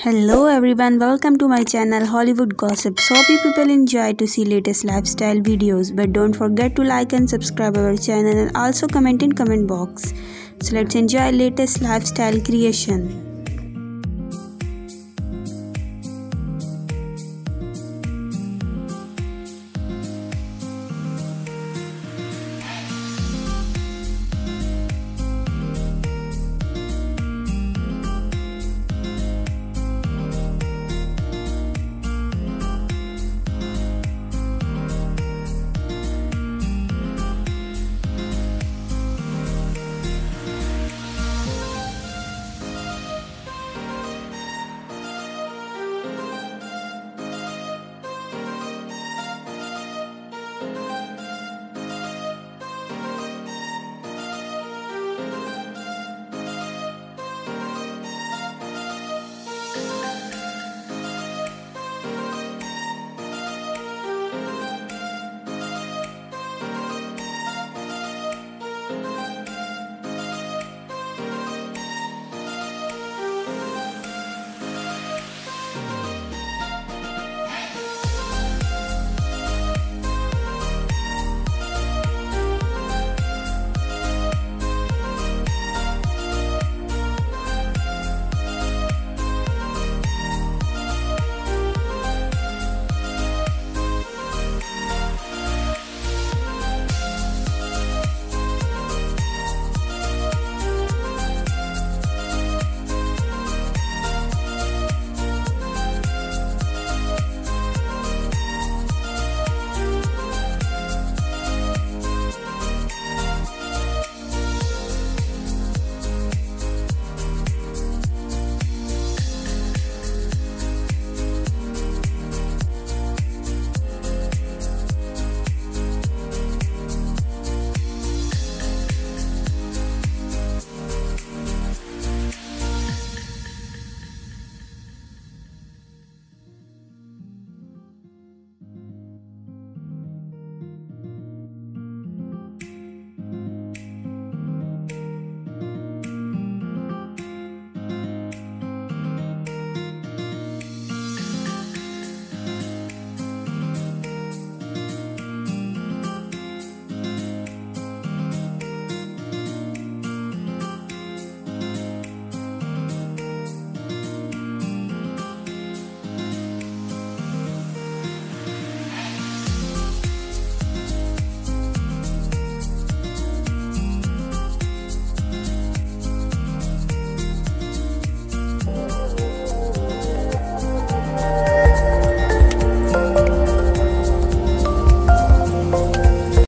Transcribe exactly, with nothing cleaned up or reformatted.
Hello everyone, welcome to my channel Hollywood Gossips. Hope you people enjoy to see latest lifestyle videos, but don't forget to like and subscribe our channel and also comment in comment box. So let's enjoy latest lifestyle creation.